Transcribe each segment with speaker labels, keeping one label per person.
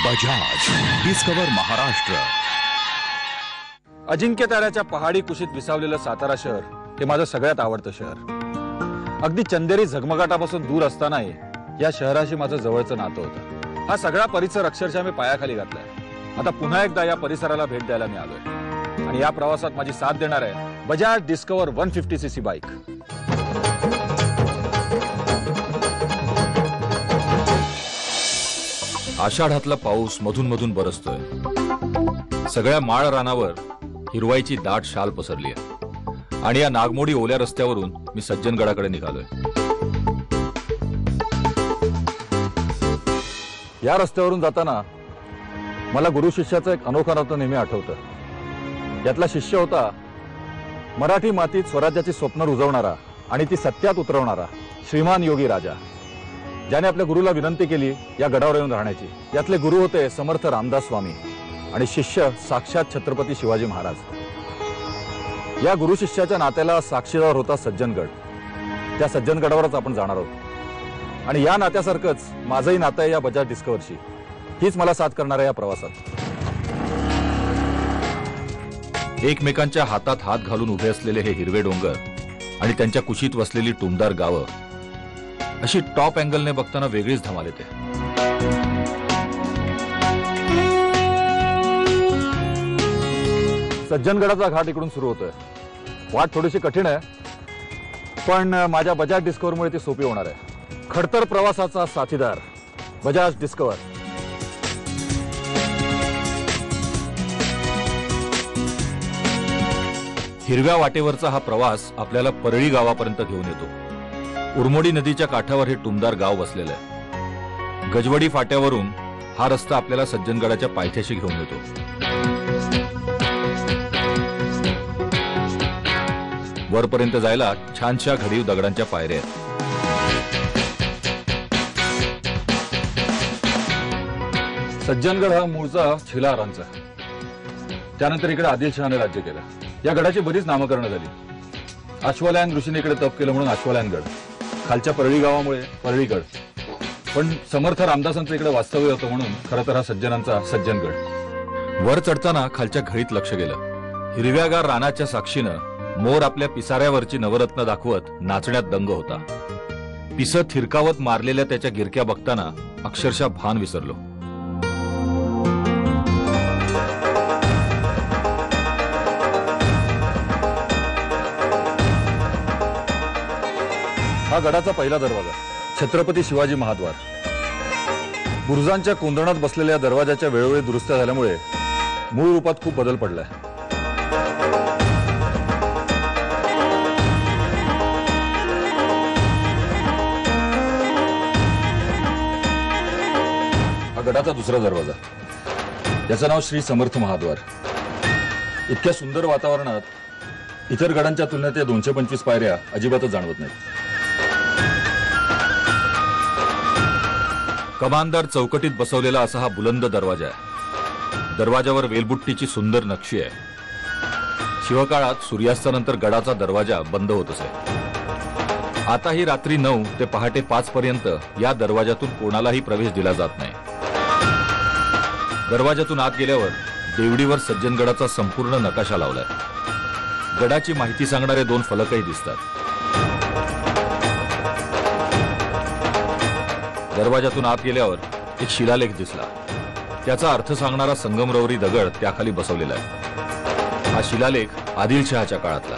Speaker 1: बजाज डिस्कवर महाराष्ट्र।
Speaker 2: अजिंक्य ताऱ्याच्या पहाडी कुशीत विसावलेलं सातारा शहर हे माझं सगळ्यात आवडतं शहर। अगदी चंदेरी झगमगाटापासून दूर असतानाही या शहराशी माझं जवळचं नातं होतं। हा सगळा परिसर अक्षरशः मी पायाखाली घातलाय। आता पुन्हा एकदा या परिसराला भेट द्यायला मी आलोय आणि या प्रवासात माझी साथ देणार आहे बजाज डिस्कवर 150cc बाईक। आषाढातला पाऊस मधून मधून बरसतोय। सगळ्या माळ रानावर हिरवाईची दाट शाल पसरली आहे आणि या नागमोडी ओल्या रस्त्यावरून मी सज्जनगडाकडे निघालोय। या रस्त्यावरून जाताना मला गुरु शिष्याचं एक अनोखं नातं नेहमी आठवतं। यातला शिष्य होता मराठी मातीत स्वराज्याची स्वप्न रुजवणारा आणि ती सत्यात उतरवणारा श्रीमान योगी राजा, ज्याने आपल्या गुरुला विनंती केली या गडावर येऊन राहण्याची। यातले गुरु होते समर्थ रामदास स्वामी आणि शिष्य साक्षात छत्रपती शिवाजी महाराज। या गुरु शिष्याच्या नात्याला साक्षीदार होता सज्जनगड। त्या सज्जनगडावरच आपण जाणार आहोत आणि या नात्यासारखंच माझंही नातं आहे या बजाज डिस्कवरशी। हीच मला साथ करणार आहे या प्रवासात। एकमेकांच्या हातात हात घालून उभे असलेले हे हिरवे डोंगर आणि त्यांच्या कुशीत वसलेली टुमदार गावं अशी टॉप अँगलने बघताना वेगळीच धमाल येते। सज्जनगडाचा घाट इकडून सुरू होतोय। वाट थोडीशी कठीण आहे, पण माझ्या बजाज डिस्कवरमुळे ती सोपी होणार आहे। खडतर प्रवासाचा साथीदार बजाज डिस्कवर। हिरव्या वाटेवरचा हा प्रवास आपल्याला परळी गावापर्यंत घेऊन येतो। उरमोडी नदीच्या काठावर हे टुमदार गाव वसलेलं आहे। गजवडी फाट्यावरून हा रस्ता आपल्याला सज्जनगडाच्या पायथ्याशी घेऊन येतो। वरपर्यंत जायला छानशा घडीव दगडांच्या पायऱ्या आहेत। सज्जनगड हा मूळचा छिलारांचा, त्यानंतर इकडे आदिलशहाने राज्य केलं। या गडाची बरीच नामकरणं झाली। अश्वलायन ऋषीने इकडे तप केलं म्हणून अश्वलायनगड, खालच्या परळी गावामुळे परळीगड, पण समर्थ रामदासांचं इकडे वास्तव्य होतं म्हणून खरं तर हा सज्जनांचा सज्जनगड। वर चढताना खालच्या घळीत लक्ष गेलं। हिरव्यागार रानाच्या साक्षीनं मोर आपल्या पिसाऱ्यावरची नवरत्न दाखवत नाचण्यात दंग होता। पिसत थिरकावत मारलेल्या त्याच्या गिरक्या बघताना अक्षरशः भान विसरलो। हा गडाचा पहिला दरवाजा, छत्रपती शिवाजी महाद्वार। बुरुजांच्या कोंदणात बसलेल्या दरवाजाच्या वेळोवेळी दुरुस्त्या झाल्यामुळे मूळ रूपात खूप बदल पडलाय। हा गडाचा दुसरा दरवाजा, याचं नाव श्री समर्थ महाद्वार। इतक्या सुंदर वातावरणात इतर गडांच्या तुलनेत या 225 पायऱ्या अजिबातच जाणवत नाहीत। कमानदार चौकटीत बसवलेला असा हा बुलंद दरवाजा आहे। दरवाजावर वेलबुट्टीची सुंदर नक्षी आहे। शिवकाळात सूर्यास्तानंतर गडाचा दरवाजा बंद होत असे। आताही रात्री 9 ते पहाटे 5 पर्यंत या दरवाजातून कोणालाही प्रवेश दिला जात नाही। दरवाजातून आत गेल्यावर देवडीवर सज्जनगडाचा संपूर्ण नकाशा लावलाय। गडाची माहिती सांगणारे 2 फलकही दिसतात। दरवाजातून आत गेल्यावर एक शिलालेख दिसला। त्याचा अर्थ सांगणारा संगमरवरी दगड त्याखाली बसवलेला आहे। हा शिलालेख आदिलशहाच्या काळातला।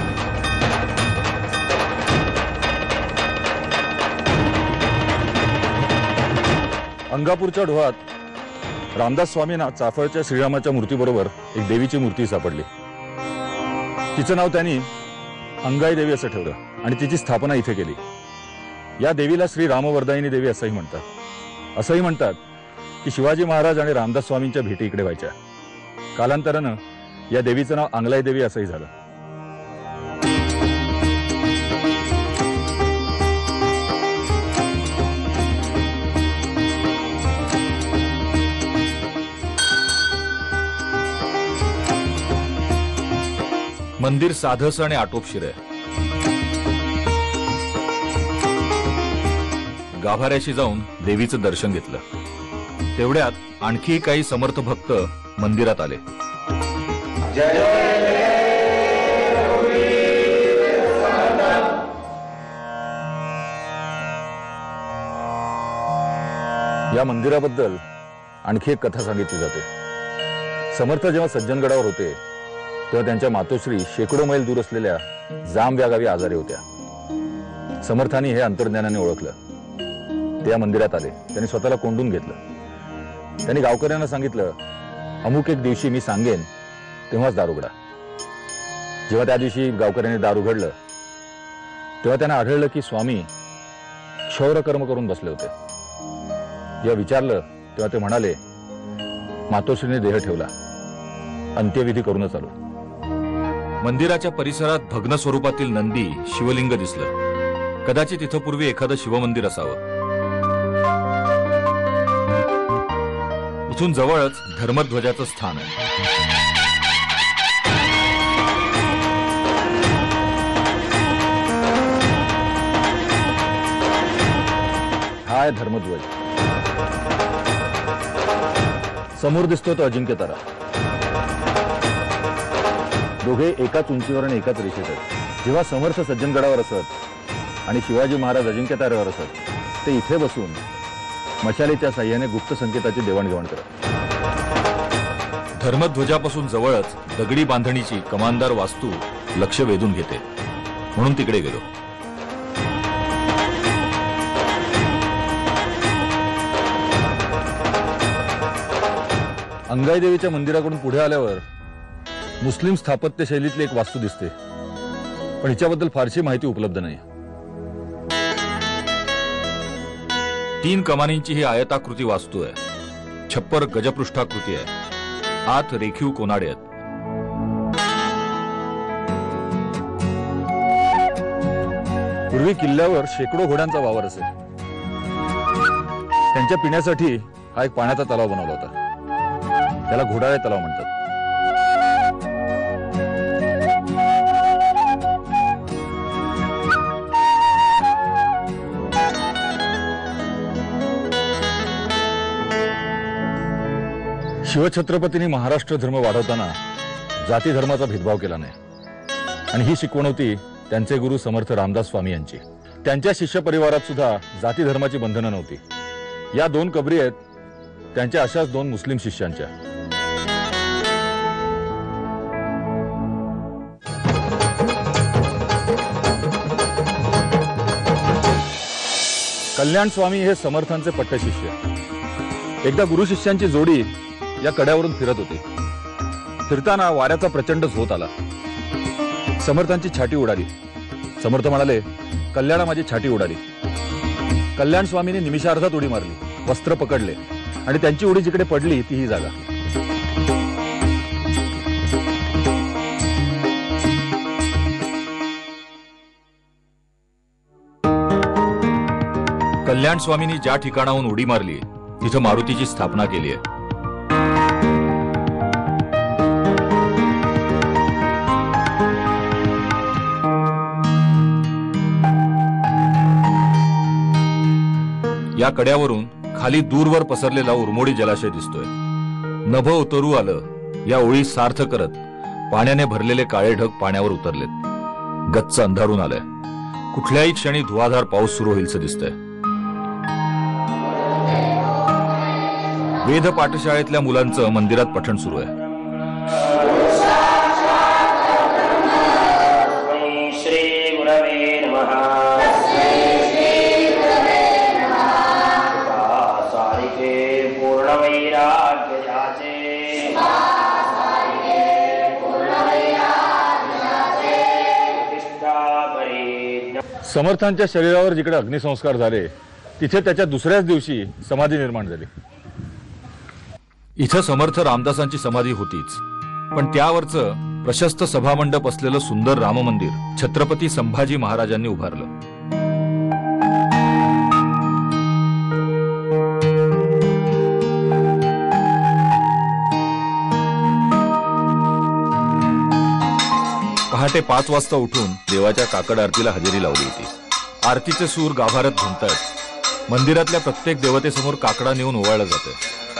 Speaker 2: अंगापूरच्या डोहात रामदास स्वामींना चाफळच्या श्रीरामाच्या मूर्तीबरोबर एक देवीची मूर्ती सापडली। तिचं नाव त्यांनी अंगाई देवी असं ठेवलं आणि तिची स्थापना इथे केली। या देवीला श्री रामवरदायिनी देवी असंही म्हणतात। असंही म्हणतात की शिवाजी महाराज आणि रामदास स्वामींच्या भेटी इकडे व्हायच्या। कालांतरानं या देवीचं नाव अंगलाई देवी असंही झालं। मंदिर साधंसं आणि आटोपशीर आहे। गाभाऱ्याशी जाऊन देवीचं दर्शन घेतलं। तेवढ्यात आणखी काही समर्थ भक्त मंदिरात आले. या मंदिराबद्दल आणखी एक कथा सांगितली जाते. समर्थ जेव्हा सज्जनगडावर होते तेव्हा त्यांच्या मातोश्री शेकडो मैल दूर असलेल्या जांब या गावी आजारी होत्या. समर्थांनी हे अंतर्ज्ञानाने ओळखलं. ते या मंदिरात आले. त्यांनी स्वतःला कोंडून घेतलं. त्यांनी गावकऱ्यांना सांगितलं, अमुक एक दिवशी मी सांगेन तेव्हाच दार उघडा. जेव्हा त्या दिवशी गावकऱ्यांनी दार उघडलं तेव्हा त्यांना आढळलं की स्वामी क्षौरकर्म करून बसले होते. जेव्हा विचारलं तेव्हा ते म्हणाले, मातोश्रीने देह ठेवला, अंत्यविधी करूनच आलो. मंदिराच्या परिसरात भग्न स्वरूपातील नंदी शिवलिंग दिसलं. कदाचित इथं पूर्वी एखादं शिवमंदिर असावं. इथून जवळच धर्मध्वजाचं स्थान आहे. हा आहे धर्मध्वज. समोर दिसतो तो अजिंक्य तारा. दोघे एकाच उंचीवर आणि एकाच रेषेत आहेत. जेव्हा समर्थ सज्जनगडावर असत आणि शिवाजी महाराज अजिंक्य ताऱ्यावर असत, ते इथे बसून मशालीच्या साह्याने गुप्त संकेताची देवाणघेवाण करत. धर्मध्वजापासून जवळच दगडी बांधणीची कमानदार वास्तू लक्ष वेधून घेते, म्हणून तिकडे गेलो. अंगाई देवीच्या मंदिराकडून पुढे आल्यावर मुस्लिम स्थापत्य शैलीतली एक वास्तू दिसते, पण हिच्याबद्दल फारशी माहिती उपलब्ध नाही. 3 कमानींची ही आयताकृती वास्तू आहे. छप्पर गजपृष्ठाकृती आहे. आत रेखीव कोनाडे आहेत. पूर्वी किल्ल्यावर शेकडो घोड्यांचा वावर असे. त्यांच्या पिण्यासाठी हा एक पाण्याचा तलाव बनवला होता. त्याला घोडाळे तलाव म्हणतात. शिवछत्रपतींनी महाराष्ट्र धर्म वाढवताना जाती धर्माचा भेदभाव केला नाही, आणि ही शिकवण होती त्यांचे गुरु समर्थ रामदास स्वामी यांची. त्यांच्या शिष्य परिवारात सुद्धा जाती धर्माची बंधनं नव्हती. या 2 कबरी आहेत त्यांच्या अशाच 2 मुस्लिम शिष्यांच्या. कल्याण स्वामी हे समर्थांचे पट्टशिष्य. एकदा गुरु शिष्यांची जोडी या कड्यावरून फिरत होती. फिरताना वाऱ्याचा प्रचंड झोत आला. समर्थांची छाती उडाली. समर्थ म्हणाले, कल्याणा माझी छाती उडाली. कल्याण स्वामींनी निमिषार्धात उडी मारली, वस्त्र पकडले आणि त्यांची उडी जिकडे पडली ती ही जागा. कल्याण स्वामींनी ज्या ठिकाणाहून उडी मारली तिथं मारुतीची स्थापना केली आहे. या कड्यावरून खाली दूरवर पसरलेला उरमोडी जलाशय दिसतोय. नभ उतरू आलं या ओळी सार्थ करत पाण्याने भरलेले काळे ढग पाण्यावर उतरलेत. गच्च अंधारून आलंय. कुठल्याही क्षणी धुवाधार पाऊस सुरू होईलच दिसतंय. वेद पाठशाळेतल्या मुलांचं मंदिरात पठण सुरू आहे.
Speaker 3: श्री गुरवे नमः. सारिके पूर्ण वैराग्याचे.
Speaker 2: समर्थांच्या शरीरावर जिकडे अग्निसंस्कार झाले तिथे त्याच्या दुसऱ्याच दिवशी समाधी निर्माण झाली. इथं समर्थ रामदासांची समाधी होतीच, पण त्यावरचं प्रशस्त सभामंडप असलेलं सुंदर राम मंदिर छत्रपती संभाजी महाराजांनी उभारलं. पहाटे 5 वाजता उठून देवाच्या काकड आरतीला हजेरी लावली होती. आरतीचे सूर गाभाऱ्यात घुमतायत. मंदिरातल्या प्रत्येक देवतेसमोर काकडा नेऊन ओवाळलं जातं.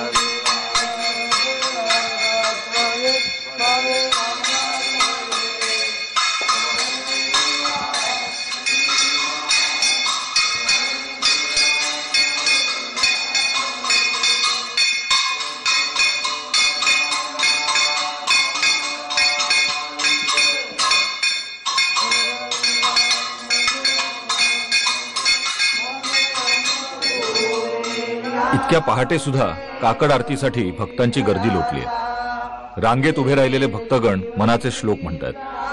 Speaker 2: इतक्या पहाटे सुद्धा काकड आरतीसाठी भक्तांची गर्दी लोटली आहे. रांगेत उभे राहिलेले भक्तगण मनाचे श्लोक म्हणतात.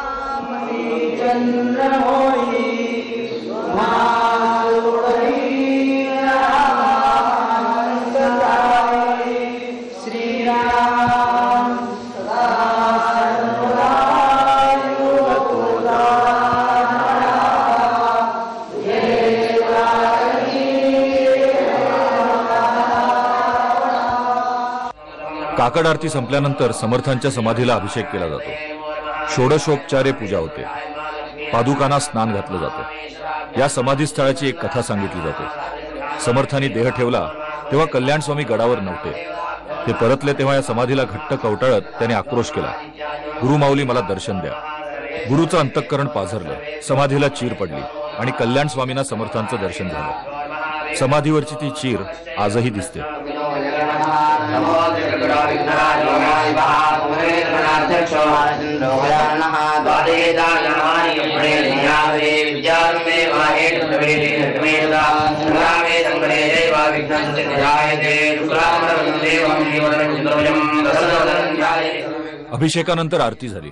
Speaker 2: काकड आरती संपल्यानंतर समर्थांच्या समाधीला अभिषेक केला जातो. षोडशोपचारे पूजा होते. पादुकांना स्नान घातलं जातं. या समाधी स्थळाची एक कथा सांगितली जाते. समर्थांनी देह ठेवला तेव्हा कल्याण स्वामी गडावर नव्हते. ते परतले तेव्हा या समाधीला घट्ट कवटाळत त्याने आक्रोश केला, गुरुमाऊली मला दर्शन द्या. गुरुचं अंतःकरण पाझरलं, समाधीला चीर पडली आणि कल्याण स्वामींना समर्थांचं दर्शन झालं. समाधीवरची ती चीर आजही दिसते. अभिषेकानंतर आरती झाली.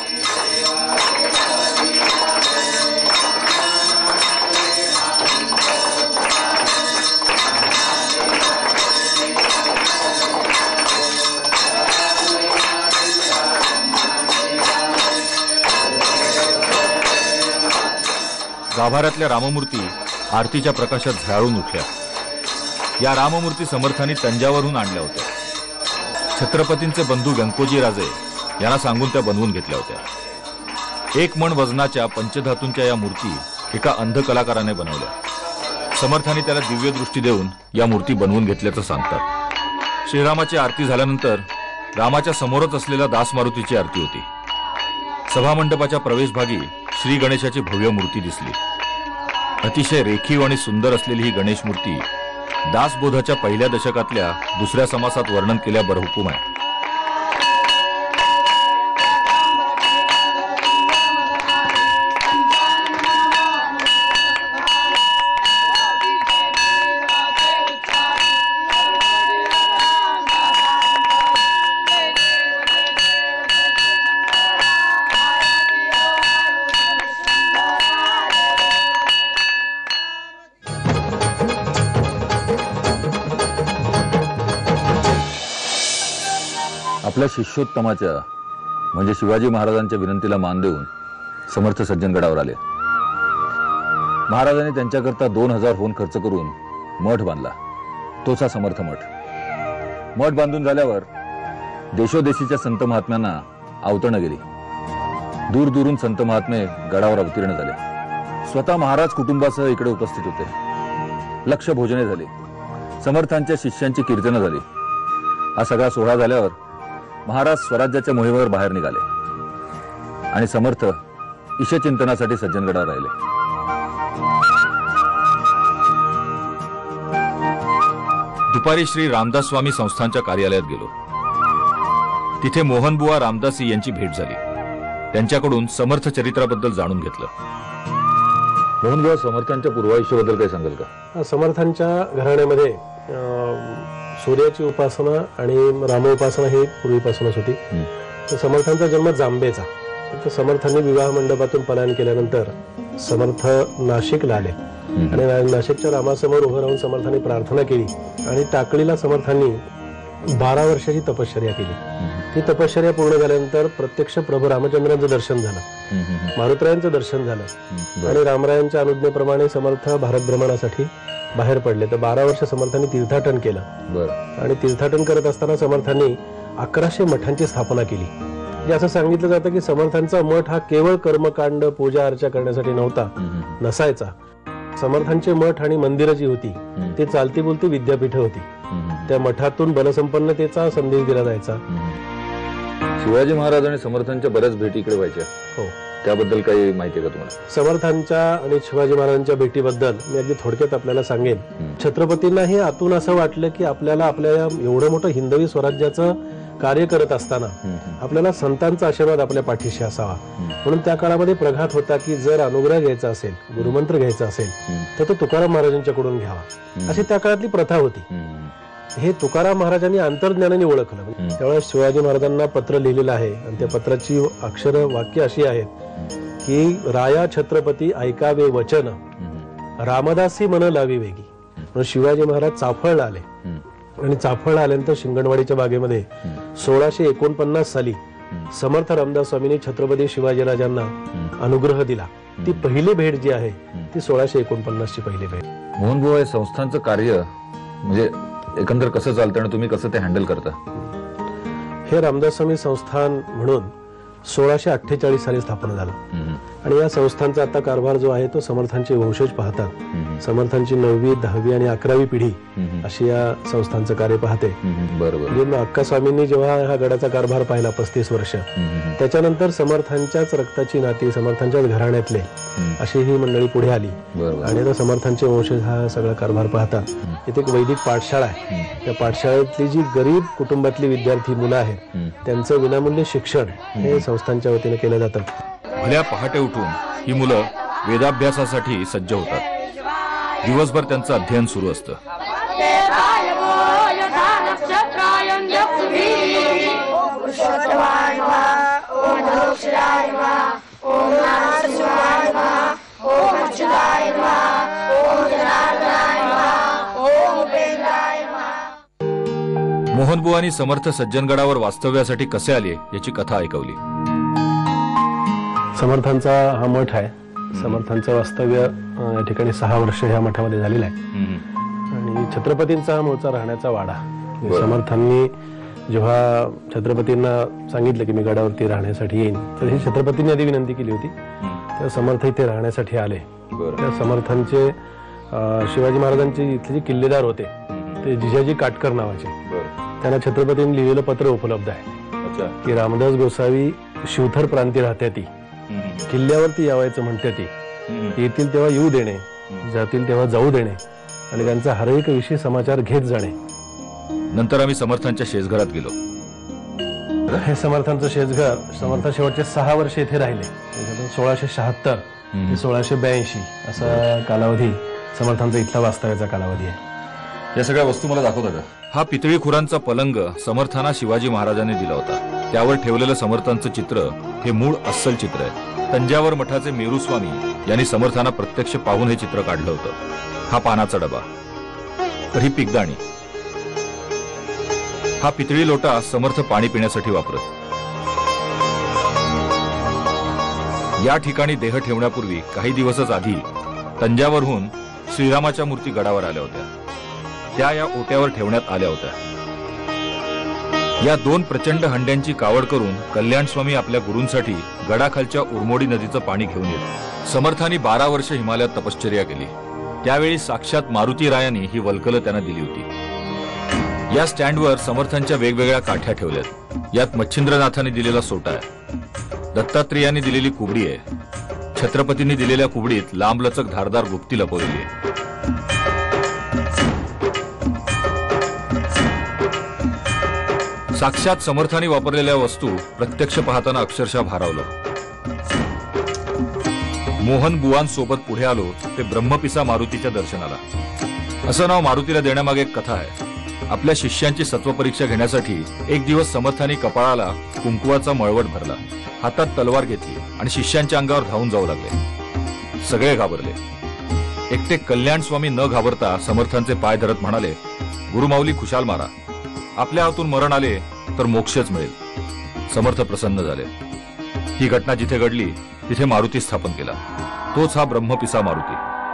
Speaker 2: गाभाऱ्यातल्या राममूर्ती आरतीच्या प्रकाशात झळाळून उठल्या. या राममूर्ती समर्थांनी तंजावरून आणल्या होत्या. छत्रपतींचे बंधू व्यंकोजी राजे यांना सांगून त्या बनवून घेतल्या होत्या. 1 मण वजनाच्या पंचधातूंच्या या मूर्ती एका अंध कलाकाराने बनवल्या. समर्थांनी त्याला दिव्य दृष्टी देऊन या मूर्ती बनवून घेतल्याचं सांगतात. श्रीरामाची आरती झाल्यानंतर रामाच्या समोरच असलेल्या दासमारुतीची आरती होती. सभामंडपाच्या प्रवेशभागी श्री गणेशाची भव्य मूर्ती दिसली. अतिशय रेखीव आणि सुंदर असलेली ही गणेश मूर्ती दासबोधाच्या पहिल्या दशकातल्या दुसऱ्या समासात वर्णन केल्याबरोबर हुकूम आहे. आपल्या शिष्योत्तमाच्या म्हणजे शिवाजी महाराजांच्या विनंतीला मान देऊन समर्थ सज्जनगडावर आले. महाराजांनी त्यांच्याकरता 2000 होऊन खर्च करून मठ बांधला. तोच हा समर्थ मठ. मठ बांधून झाल्यावर देशोदेशीच्या संत महात्म्यांना आवतरणं गेली. दूरदूरून संत महात्मे गडावर अवतीर्ण झाले. स्वतः महाराज कुटुंबासह इकडे उपस्थित होते. लक्ष भोजने झाली. समर्थांच्या शिष्यांची कीर्तनं झाली. हा सगळा सोहळा झाल्यावर महाराज स्वराज्याच्या मोहिमेवर बाहेर निघाले आणि समर्थ ईशचिंतनासाठी सज्जनगडावर राहिले. दुपारी श्री रामदास स्वामी संस्थांच्या कार्यालयात गेलो. तिथे मोहनबुवा रामदासी यांची भेट झाली. त्यांच्याकडून समर्थ चरित्राबद्दल जाणून घेतलं. मोहनबुवा, समर्थांच्या पूर्वायुष्याबद्दल काही सांगाल का?
Speaker 4: समर्थांच्या घराण्यामध्ये सूर्याची उपासना आणि रामोपासना ही पूर्वीपासूनच होती. तर समर्थांचा जन्म जांबेचा. तर समर्थांनी विवाह मंडपातून पलायन केल्यानंतर समर्थ नाशिकला आले आणि नाशिकच्या रामासमोर उभं राहून समर्थांनी प्रार्थना केली आणि टाकळीला समर्थांनी 12 वर्षाची तपश्चर्या केली. ती तपश्चर्या पूर्ण झाल्यानंतर प्रत्यक्ष प्रभू रामचंद्रांचं दर्शन झालं, मारुतरायांचं दर्शन झालं आणि रामरायांच्या अनुज्ञेप्रमाणे समर्थ भारत भ्रमणासाठी बाहेर पडले. तर 12 वर्ष समर्थांनी तीर्थाटन केलं आणि तीर्थाटन करत असताना समर्थांनी 1100 मठांची स्थापना केली. जे असं सांगितलं जातं की समर्थांचा मठ हा केवळ कर्मकांड पूजा अर्चा करण्यासाठी नसायचा. समर्थांचे मठ आणि मंदिरं जी होती ती चालती बोलती विद्यापीठ होती. त्या मठातून बलसंपन्नतेचा संदेश दिला जायचा.
Speaker 2: शिवाजी महाराज आणि समर्थांच्या बऱ्याच भेटी इकडे व्हायच्या.
Speaker 4: हो,
Speaker 2: त्याबद्दल काही माहिती आहे का तुम्हाला?
Speaker 4: समर्थांच्या आणि शिवाजी महाराजांच्या भेटीबद्दल मी अगदी थोडक्यात आपल्याला सांगेन. छत्रपतींनाही आतून असं वाटलं की आपल्याला आपल्या एवढं मोठं हिंदवी स्वराज्याचं कार्य करत असताना आपल्याला संतांचा आशीर्वाद आपल्या पाठीशी असावा. म्हणून त्या काळामध्ये प्रघात होता की जर अनुग्रह घ्यायचा असेल, गुरुमंत्र घ्यायचा असेल तर तो तुकाराम महाराजांच्याकडून घ्यावा, अशी त्या काळातली प्रथा होती. हे तुकाराम महाराजांनी अंतर्ज्ञानाने ओळखलं. त्यावेळेस शिवाजी महाराजांना पत्र लिहिलेलं आहे आणि त्या पत्राची अक्षर वाक्य अशी आहेत की राया छत्रपती ऐकावे वचन, रामदासी मन लावी वेगी. म्हणून शिवाजी महाराज चाफळला आले आणि चाफळला आल्यानंतर शिंगणवाडीच्या बागेमध्ये 1649 साली समर्थ रामदास स्वामींनी छत्रपती शिवाजीराजांना अनुग्रह दिला. ती पहिली भेट जी आहे ती 1649 ची पहिली भेट.
Speaker 2: मोहनबुवा, हे संस्थांचं कार्य म्हणजे एकंदर कसं चालतं आणि तुम्ही कसं ते हँडल करता?
Speaker 4: हे रामदास स्वामी संस्थान म्हणून 1648 साली स्थापन झालं आणि या संस्थांचा आता कारभार जो आहे तो समर्थांचे वंशज पाहतात. समर्थांची 9वी, 10वी आणि 11वी पिढी अशी या संस्थांचं कार्य पाहते.
Speaker 2: बरोबर.
Speaker 4: म्हणजे अक्का स्वामींनी जेव्हा हा गडाचा कारभार पाहिला 35 वर्ष, त्याच्यानंतर समर्थांच्याच रक्ताची नाती, समर्थांच्याच घराण्यातले अशी ही मंडळी पुढे आली आणि आता समर्थांचे वंशज हा सगळा कारभार पाहतात. इथे एक वैदिक पाठशाळा आहे. त्या पाठशाळेतली जी गरीब कुटुंबातली विद्यार्थी मुलं आहेत त्यांचं विनामूल्य शिक्षण हे संस्थांच्या वतीने केलं जातं.
Speaker 2: भल्या पहाटे उठून ही मुलं वेदाभ्यासासाठी सज्ज होतात. दिवसभर त्यांचं अध्ययन सुरू असतं. मोहनबुवांनी समर्थ सज्जनगडावर वास्तव्यासाठी कसे आले याची कथा ऐकवली.
Speaker 4: समर्थांचा हा मठ आहे. समर्थांचं वास्तव्य या ठिकाणी 6 वर्ष ह्या मठामध्ये झालेलं आहे आणि छत्रपतींचा हा मूळचा राहण्याचा वाडा. समर्थांनी जेव्हा छत्रपतींना सांगितलं की मी गडावरती राहण्यासाठी येईन तर ही छत्रपतींनी आधी विनंती केली होती. तर समर्थ इथे राहण्यासाठी आले. त्या समर्थांचे शिवाजी महाराजांचे इथले जे किल्लेदार होते ते जिजाजी काटकर नावाचे, त्यांना छत्रपतींनी लिहिलेलं पत्र उपलब्ध आहे की रामदास गोसावी शिवथर प्रांती राहत्या ती, किल्ल्यावरती यावायचं म्हणते ती, येतील तेव्हा येऊ देणे, जातील तेव्हा जाऊ देणे आणि त्यांचा हर एक विषयी समाचार घेत जाणे.
Speaker 2: नंतर आम्ही समर्थांच्या शेजघरात गेलो.
Speaker 4: हे समर्थांचं शेजघर, समर्थ शेवटचे 6 वर्ष इथे राहिले. 1676 ते 1682 असा कालावधी समर्थांचा इथला वास्तव्याचा कालावधी आहे.
Speaker 2: या सगळ्या वस्तू मला दाखवता का? हा पितळी खुरांचा पलंग समर्थांना शिवाजी महाराजांनी दिला होता. त्यावर ठेवलेलं समर्थांचं चित्र हे मूळ अस्सल चित्र आहे. तंजावर मठाचे मेरू स्वामी यांनी समर्थांना प्रत्यक्ष पाहून हे चित्र काढलं होतं. हा पानाचा डबा, तर ही पिकदाणी. हा पितळी लोटा समर्थ पाणी पिण्यासाठी वापरत. या ठिकाणी देह ठेवण्यापूर्वी काही दिवसच आधी तंजावरहून श्रीरामाच्या मूर्ती गडावर आल्या होत्या. त्या या ओट्यावर ठेवण्यात आल्या होत्या. या 2 प्रचंड हंड्यांची कावड करून कल्याण स्वामी आपल्या गुरूंसाठी गडाखालच्या उरमोडी नदीचं पाणी घेऊन येत. समर्थांनी 12 वर्ष हिमालयात तपश्चर्या केली. त्यावेळी साक्षात मारुती रायांनी ही वल्कलं त्यांना दिली होती. या स्टँडवर समर्थांच्या वेगवेगळ्या काठ्या ठेवल्यात. यात मच्छिंद्रनाथांनी दिलेला सोटा आहे, दत्तात्रेयांनी दिलेली कुबडी आहे, छत्रपतींनी दिलेल्या कुबडीत लांबलचक धारदार गुप्ती लपवलेली आहे. साक्षात समर्थांनी वापरलेल्या वस्तू प्रत्यक्ष पाहताना अक्षरशः भारावलं. मोहन बुवांसोबत पुढे आलो ते ब्रह्मपिसा मारुतीच्या दर्शनाला. असं नाव मारुतीला देण्यामागे एक कथा आहे. आपल्या शिष्यांची सत्वपरीक्षा घेण्यासाठी एक दिवस समर्थांनी कपाळाला कुंकुवाचा मळवट भरला, हातात तलवार घेतली आणि शिष्यांच्या अंगावर धावून जाऊ लागले. सगळे घाबरले. एकटे कल्याण स्वामी न घाबरता समर्थांचे पाय धरत म्हणाले, गुरुमाऊली खुशाल मारा, आपल्या हातून मरण आले तर मोक्षच मिळेल. समर्थ प्रसन्न झाले. ही घटना जिथे घडली तिथे मारुती स्थापन केला. तोच हा ब्रह्मपिसा मारुती.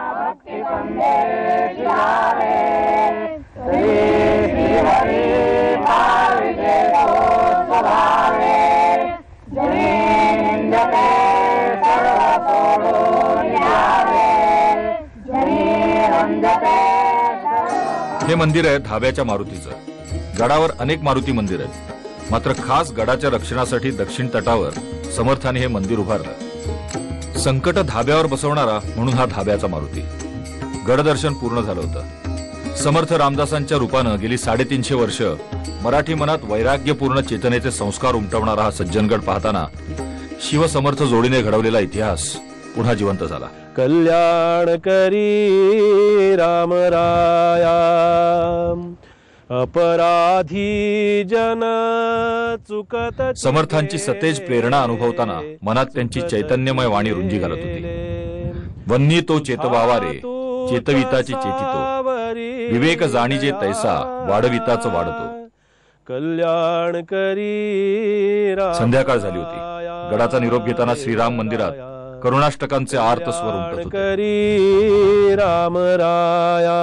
Speaker 2: हे मंदिर आहे धाब्याच्या मारुतीचं. गडावर अनेक मारुती मंदिर आहेत, मात्र खास गडाच्या रक्षणासाठी दक्षिण तटावर समर्थाने हे मंदिर उभारलं. संकट धाब्यावर बसवणारा म्हणून हा धाब्याचा मारुती. गडदर्शन पूर्ण झालं होतं. समर्थ रामदासांच्या रूपानं गेली 350 वर्ष मराठी मनात वैराग्यपूर्ण चेतनेचे संस्कार उमटवणारा हा सज्जनगड पाहताना शिवसमर्थ जोडीने घडवलेला इतिहास पुन्हा जिवंत झाला.
Speaker 4: कल्याण करी राम राया, अपराधी जन चुकत
Speaker 2: समर्थांची सतेज प्रेरणा अनुभवताना मनात त्यांची चैतन्यमय वाणी रुंजी घालत होती. वन्नी तो चेतवावा रे, चेतविताची चेतितो, विवेक जाणीजे तैसा, वाढविताच वाढतो.
Speaker 4: कल्याण करी.
Speaker 2: संध्याकाळ झाली होती. गडाचा निरोप घेताना श्रीराम मंदिरात करुणाष्टकांचे आर्त स्वर उमटत होते.
Speaker 4: करी राम राया.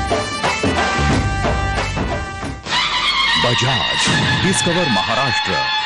Speaker 1: बजाज डिस्कवर महाराष्ट्र.